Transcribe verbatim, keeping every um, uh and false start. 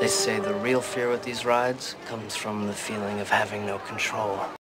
They say the real fear with these rides comes from the feeling of having no control.